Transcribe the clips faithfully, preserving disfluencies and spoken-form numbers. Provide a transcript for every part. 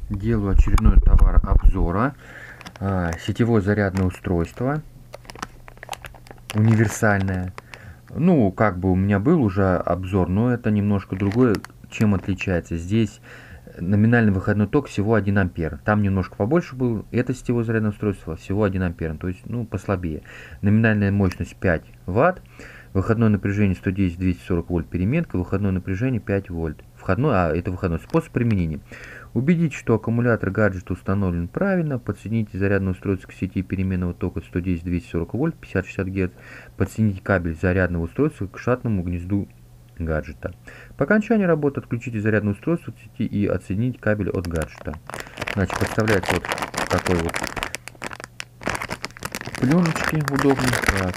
Делаю очередной товар обзора. А, сетевое зарядное устройство. Универсальное. Ну, как бы у меня был уже обзор, но это немножко другое. Чем отличается? Здесь номинальный выходной ток всего один ампер. Там немножко побольше был. Это сетевое зарядное устройство всего один ампер. То есть, ну, послабее. Номинальная мощность пять ватт. Выходное напряжение сто десять — двести сорок вольт переменка. Выходное напряжение пять вольт. Входной, а это выходной способ применения. Убедитесь, что аккумулятор гаджета установлен правильно. Подсоедините зарядное устройство к сети переменного тока сто десять — двести сорок вольт пятьдесят — шестьдесят герц. Подсоедините кабель зарядного устройства к шатному гнезду гаджета. По окончании работы отключите зарядное устройство от сети и отсоедините кабель от гаджета. Значит, подставляется вот такой вот пленочки удобный. Так.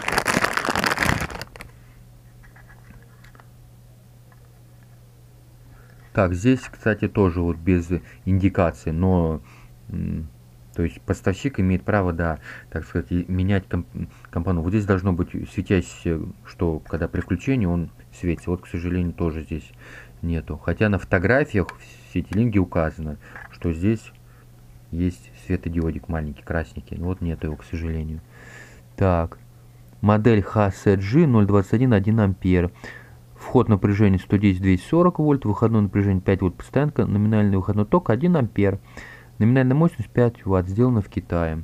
Так, здесь, кстати, тоже вот без индикации, но то есть поставщик имеет право, да, так сказать, менять комп компонент. Вот здесь должно быть светящееся, что когда при включении он светится. Вот, к сожалению, тоже здесь нету. Хотя на фотографиях в CityLink указано, что здесь есть светодиодик маленький, красненький. Но вот нету его, к сожалению. Так, модель эйч си джи ноль двадцать один один ампер. Вход напряжения сто десять — двести сорок вольт, выходное напряжение пять вольт постоянка, номинальный выходной ток один ампер. Номинальная мощность пять ватт, сделано в Китае.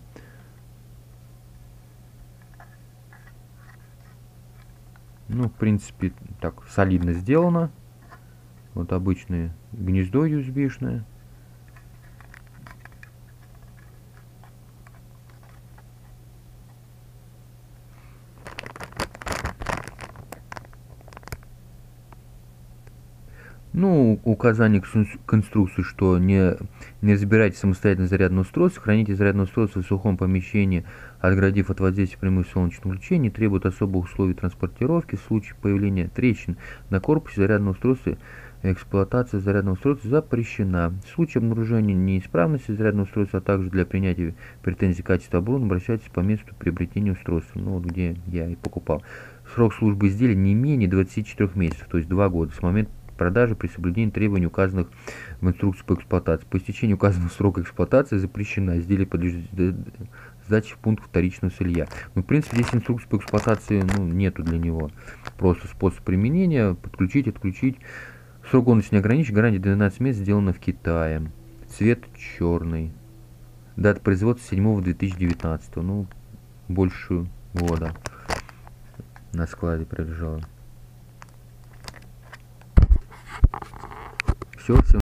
Ну, в принципе, так солидно сделано. Вот обычное гнездо ю эс би-шное. Ну, указание к инструкции, что не, не разбирайте самостоятельно зарядное устройство, храните зарядное устройство в сухом помещении, отгородив от воздействия прямых солнечных лучей, требует особых условий транспортировки. В случае появления трещин на корпусе зарядного устройства эксплуатация зарядного устройства запрещена. В случае обнаружения неисправности зарядного устройства, а также для принятия претензий качества оборудования, обращайтесь по месту приобретения устройства. Ну, вот где я и покупал. Срок службы изделия не менее двадцати четырёх месяцев, то есть два года с момента продажи при соблюдении требований, указанных в инструкции по эксплуатации. По истечении указанного срока эксплуатации запрещена. Изделие подлежит сдаче в пункт вторичного сырья. Ну, в принципе, здесь инструкции по эксплуатации, ну, нету для него. Просто способ применения, подключить, отключить. Срок годности не ограничен, гарантия двенадцать месяцев, сделано в Китае. Цвет черный. Дата производства седьмого две тысячи девятнадцатого. Ну, больше года на складе пролежало. Все, всем